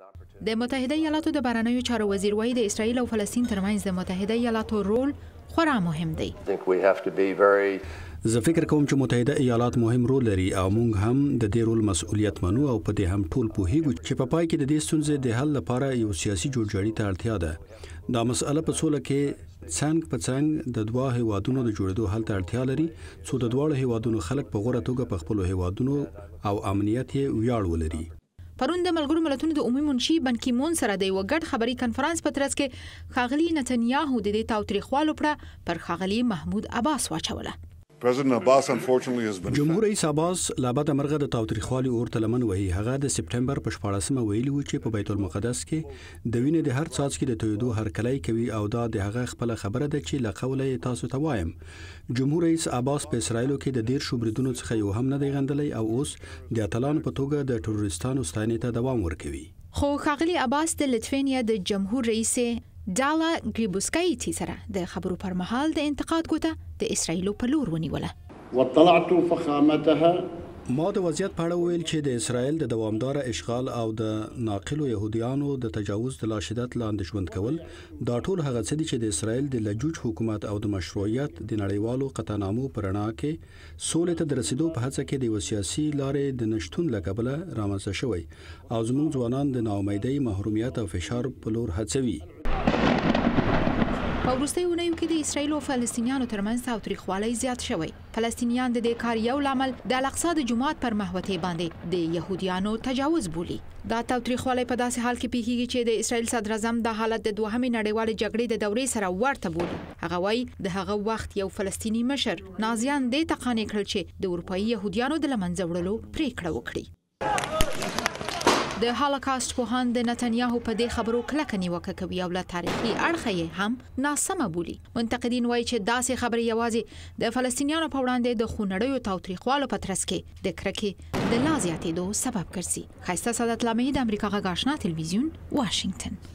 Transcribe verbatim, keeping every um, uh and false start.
د متحده ایالاتو د بهرنیو چارو وزیر وایي د اسرائیل او فلسطین ترمنځ د متحده ایالاتو رول خورا مهم دی. زه فکر کوم چې متحده ایالات مهم رول لري او موږ هم د دې رول مسؤلیت منو او په دې هم ټول پوهیږو چې په پای کې د دې ستونزې د حل لپاره یو سیاسي جوړجاړي ته اړتیا ده. دا مسأله په سوله کې څنګ په څنګ د دوه هیوادونو د جوړېدو حل ته اړتیا لري څو د دواړو هیوادونو خلک په غوره توګه په خپلو هیوادونو او امنیت یې ویاړ ولري. پرون د ملګرو ملتونو د عمومي منشي بن کی مون سره د یو ګډ خبري کنفرانس په ترڅ کې ښاغلي نتنیاهو د دې تاوتریخوالو پړه پر ښاغلي محمود عباس واچوله. جمهور رئیس عباس لابد مرغه د تاوتریخوالي اور ته لمن وهي. هغه د سپټمبر په شپاړسمه ویلي و چې په بیت المقدس کې د وینې د هر څاڅکي د تویدو هرکلی کوي او دا د هغه خپل خبره ده چې له قوله تاسو ته وایم. جمهور رئیس عباس په اسرایلو کې د ډیر شو بریدونو څخه یو هم نه دی غندلی او اوس د اتلانو په توګه د ټروریستانو ستاینې ته دوام ورکوي. خو ښاغلي عباس د لتوینیا د جمهور رئیس ډالا ګریبوسکایټي سره د خبرو پر مهال د انتقاد ګوته د اسرایلو په لور ونیوله. وطلعت فخامتها ما د وضعیت په اړه ویل چې د اسرایل د دوامدار اشغال او د ناقلو يهوديانو د تجاوز د لاشدت لاندې ژوند کول دا ټول هغه څه دي چې د اسرایل د لجوج حکومت او د مشروعیت د نړیوالو قطعنامو پرنا کې سولې ته د رسیدو په هڅه کې د یو سیاسي لارې د نشټون لکبله رامنځته شوی او زموږ ځوانان د ناامیدۍ محرومیت او فشار په لور هڅوي. په وروستیو اونیو کې د اسرایل او فلسطینیانو ترمنځ تاوتریخوالی زیات شوی. فلسطینیان د دې کار یو لامل د الاقصی د جومات پر محوطې باندې د يهوديانو تجاوز بولي. دا تاوتریخوالی په داسې حال کې پیښیږي چې د اسرایل صدر اعظم د حالت د دوهمې نړیوالې جګړې د دورې سره ورته بولي. هغه وایي د هغه وخت یو فلسطینی مشر نازیان دې ته قانع کړل چې د اروپایي يهوديانو د لمنځه وړلو پریکړه وکړي. د هالوکاست پوهان د نتنیاهو په دې خبرو کلکه نیوکه کوي او له تاریخي اړخه یې هم ناسمه بولي. منتقدین وایي چې داسې خبرې یوازې د فلسطینیانو په وړاندې د خونړیو تاوتریخوالو په ترڅ کې د کرکې د لا زیاتېدو سبب ګرځي. ښایسته سعادت لامحي د امریکا غږ آشنا تلویزیون، واشنگټن.